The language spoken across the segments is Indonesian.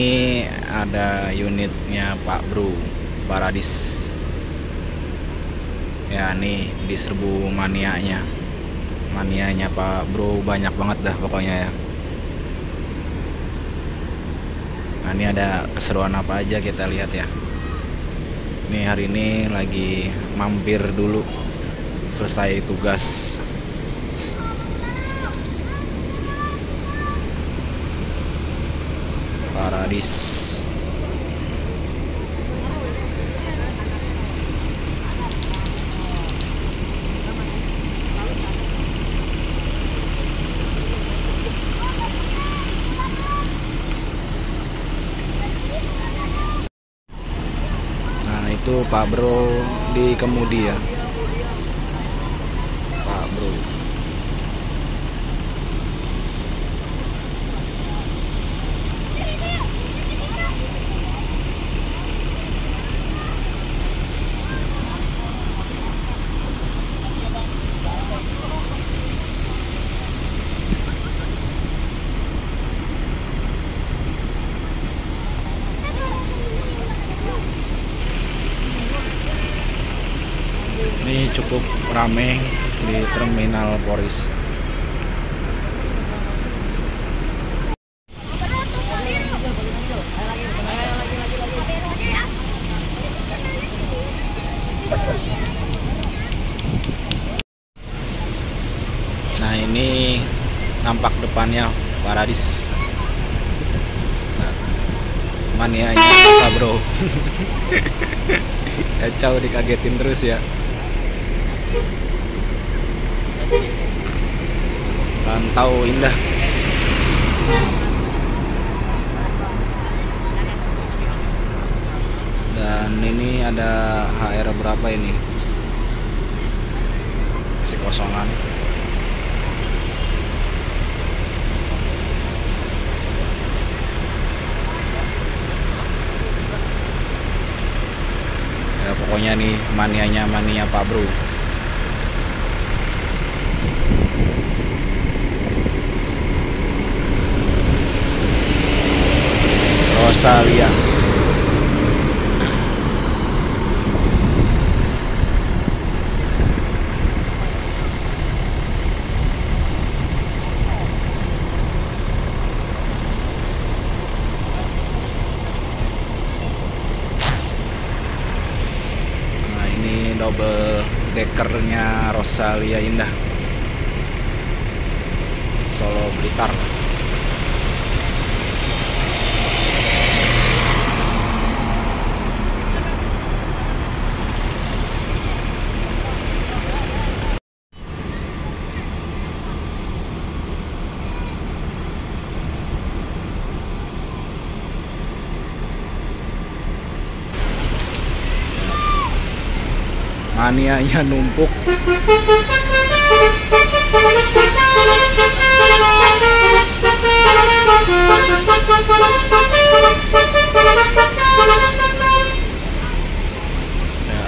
ada unitnya Pak Bro Paradis. Ya nih di serbu manianya Pak Bro, banyak banget dah pokoknya ya. Nah ini ada keseruan apa aja kita lihat ya. Ini hari ini lagi mampir dulu selesai tugas. Paradis. Nah itu Pak Bro di kemudi ya, Pak Bro. Ini cukup ramai di terminal Poris. Nah ini nampak depannya Paradis. Nah, manianya Pak Bro. Kacau, dikagetin terus ya. Rantau indah. Dan ini ada HR berapa ini? Masih kosongan. Ya pokoknya nih mania Pak Bro. Rosalia. Nah ini double deckernya Rosalia Indah, Solo Blitar. Manianya numpuk. Ya.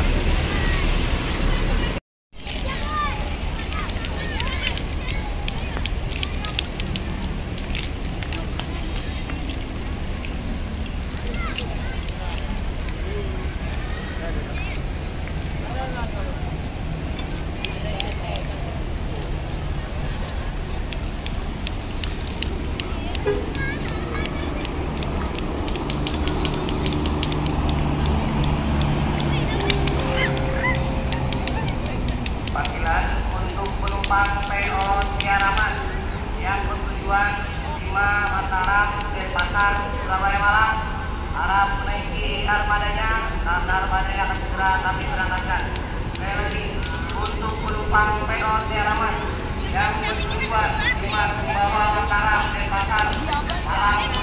Untuk penumpang PO Tiaraman yang bertujuan Bima, Mataram, Denpasar, Surabaya, Malang, harap menaiki armadanya karena armadanya akan segera kami berangkatkan. Sekali lagi, untuk penumpang PO Tiaraman yang bertujuan Bima, Surabaya, Mataram, Denpasar, Malang,